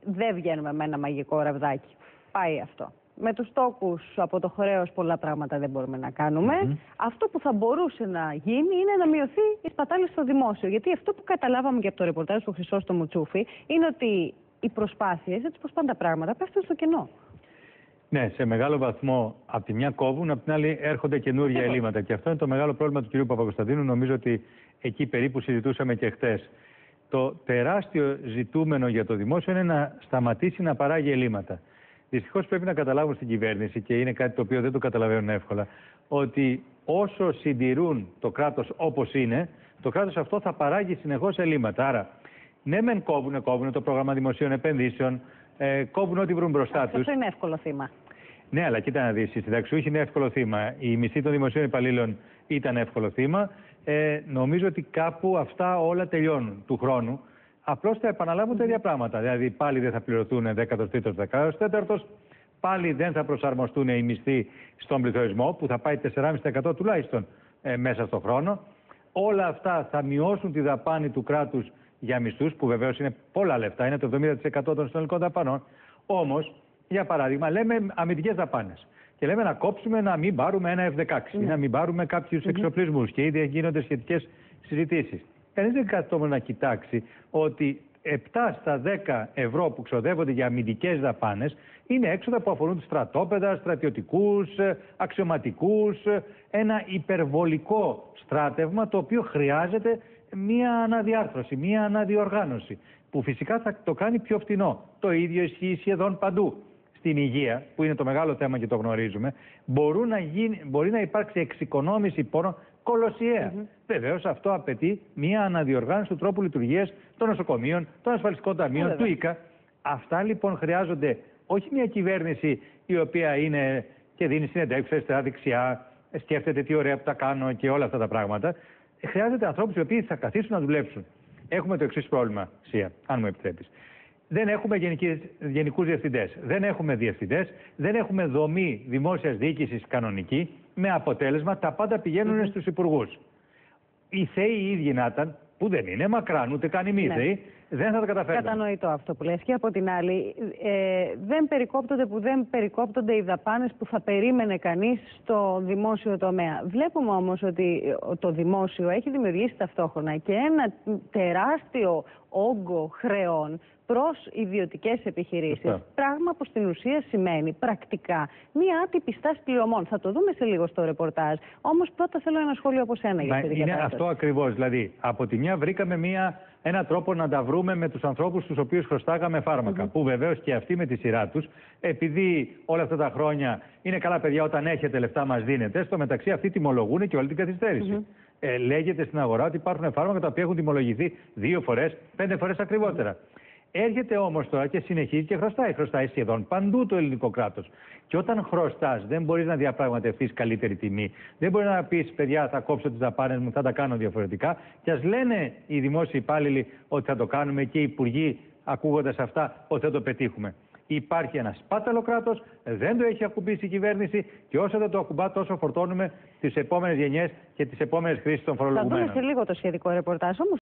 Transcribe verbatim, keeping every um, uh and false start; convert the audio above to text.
δεν βγαίνουμε με ένα μαγικό ραβδάκι. Πάει αυτό. Με τους τόκους από το χρέος πολλά πράγματα δεν μπορούμε να κάνουμε. Mm-hmm. Αυτό που θα μπορούσε να γίνει είναι να μειωθεί η σπατάλη στο δημόσιο. Γιατί αυτό που καταλάβαμε και από το ρεπορτάζ του Χρυσόστομου Τσούφη είναι ότι οι προσπάθειες, έτσι πως πάνε τα πράγματα, πέφτουν στο κενό. Ναι, σε μεγάλο βαθμό από τη μια κόβουν, από την άλλη έρχονται καινούργια ελλείμματα. Και αυτό είναι το μεγάλο πρόβλημα του κ. Παπακοσταντίνου. Νομίζω ότι εκεί περίπου συζητούσαμε και χτες. Το τεράστιο ζητούμενο για το δημόσιο είναι να σταματήσει να παράγει ελλείμματα. Δυστυχώς πρέπει να καταλάβουν στην κυβέρνηση, και είναι κάτι το οποίο δεν το καταλαβαίνουν εύκολα, ότι όσο συντηρούν το κράτος όπως είναι, το κράτος αυτό θα παράγει συνεχώς ελλείμματα. Άρα, ναι, μεν κόβουν, κόβουν το πρόγραμμα δημοσίων επενδύσεων, ε, κόβουν ό,τι βρουν μπροστά τους. Αυτό είναι εύκολο θύμα. Ναι, αλλά κοίτα να δεις, οι συνταξιούχοι είναι εύκολο θύμα. Η μισθή των δημοσίων υπαλλήλων ήταν εύκολο θύμα. Ε, νομίζω ότι κάπου αυτά όλα τελειώνουν του χρόνου. Απλώς θα επαναλάβουν mm-hmm. τα ίδια πράγματα. Δηλαδή, πάλι δεν θα πληρωθούν δέκατος τρίτος, δέκατος τέταρτος, πάλι δεν θα προσαρμοστούν οι μισθοί στον πληθωρισμό, που θα πάει τέσσερα κόμμα πέντε τοις εκατό τουλάχιστον ε, μέσα στον χρόνο. Όλα αυτά θα μειώσουν τη δαπάνη του κράτους για μισθούς, που βεβαίως είναι πολλά λεφτά, είναι το εβδομήντα τοις εκατό των συνολικών δαπανών. Όμως, για παράδειγμα, λέμε αμυντικές δαπάνες. Και λέμε να κόψουμε να μην πάρουμε ένα εφ δεκαέξι, mm. ή να μην πάρουμε κάποιους mm-hmm. εξοπλισμούς. Και ήδη γίνονται σχετικές συζητήσεις. Κανείς δεν καθόμουν να κοιτάξει ότι επτά στα δέκα ευρώ που ξοδεύονται για αμυντικές δαπάνες είναι έξοδα που αφορούν στρατόπεδα, στρατιωτικούς, αξιωματικούς, ένα υπερβολικό στράτευμα το οποίο χρειάζεται μία αναδιάρθρωση, μία αναδιοργάνωση, που φυσικά θα το κάνει πιο φτηνό. Το ίδιο ισχύει σχεδόν παντού. Στην υγεία, που είναι το μεγάλο θέμα και το γνωρίζουμε, μπορούν να γίνει, μπορεί να υπάρξει εξοικονόμηση πόρων κολοσιαία. Mm-hmm. Βεβαίως αυτό απαιτεί μια αναδιοργάνωση του τρόπου λειτουργίας των νοσοκομείων, των ασφαλιστικών ταμείων, mm-hmm. του ΙΚΑ. Αυτά λοιπόν χρειάζονται όχι μια κυβέρνηση η οποία είναι και δίνει συνεντεύξεις αριστερά-δεξιά, σκέφτεται τι ωραία που τα κάνω και όλα αυτά τα πράγματα. Χρειάζεται ανθρώπους οι οποίοι θα καθίσουν να δουλέψουν. Έχουμε το εξής πρόβλημα, Σία, αν μου επιτρέπεις. Δεν έχουμε γενικούς διευθυντές, δεν έχουμε διευθυντές, δεν έχουμε δομή δημόσιας διοίκησης κανονική, με αποτέλεσμα τα πάντα πηγαίνουν mm-hmm. στους υπουργούς. Οι θεοί οι ίδιοι να ήταν, που δεν είναι μακράν, ούτε καν εμείς, ναι. δεν θα τα καταφέρουν. Κατανοητό αυτό που λες. Και από την άλλη, ε, δεν περικόπτονται που δεν περικόπτονται οι δαπάνες που θα περίμενε κανείς στο δημόσιο τομέα. Βλέπουμε όμως ότι το δημόσιο έχει δημιουργήσει ταυτόχρονα και ένα τεράστιο όγκο χρεών προς ιδιωτικές επιχειρήσεις. Φωστά. Πράγμα που στην ουσία σημαίνει πρακτικά μία άτυπη στάση πληρωμών. Θα το δούμε σε λίγο στο ρεπορτάζ. Όμως πρώτα θέλω ένα σχόλιο από σένα για αυτή την κατάσταση. Είναι αυτό ακριβώς. Δηλαδή, από τη μια βρήκαμε μία, ένα τρόπο να τα βρούμε με τους ανθρώπους τους οποίους χρωστάγαμε φάρμακα. Mm-hmm. Που βεβαίως και αυτοί με τη σειρά τους, επειδή όλα αυτά τα χρόνια είναι καλά παιδιά, όταν έχετε λεφτά μας δίνετε, στο μεταξύ αυτοί τιμολογούν και όλη την καθυστέρηση. Mm-hmm. Ε, λέγεται στην αγορά ότι υπάρχουν φάρμακα τα οποία έχουν τιμολογηθεί δύο φορές, πέντε φορές ακριβότερα. Mm-hmm. Έρχεται όμως τώρα και συνεχίζει και χρωστάει. Χρωστάει σχεδόν παντού το ελληνικό κράτος. Και όταν χρωστάς, δεν μπορείς να διαπραγματευτείς καλύτερη τιμή. Δεν μπορείς να πεις, παιδιά, θα κόψω τις δαπάνες μου, θα τα κάνω διαφορετικά. Και ας λένε οι δημόσιοι υπάλληλοι ότι θα το κάνουμε και οι υπουργοί, ακούγοντας αυτά, ότι θα το πετύχουμε. Υπάρχει ένα σπάταλο κράτος, δεν το έχει ακουμπήσει η κυβέρνηση και όσο δεν το ακουμπά, τόσο φορτώνουμε τις επόμενες γενιές και τις επόμενες χρήσεις των φορολογουμένων. Θα δούμε σε λίγο το σχετικό ρεπορτάζ όμως.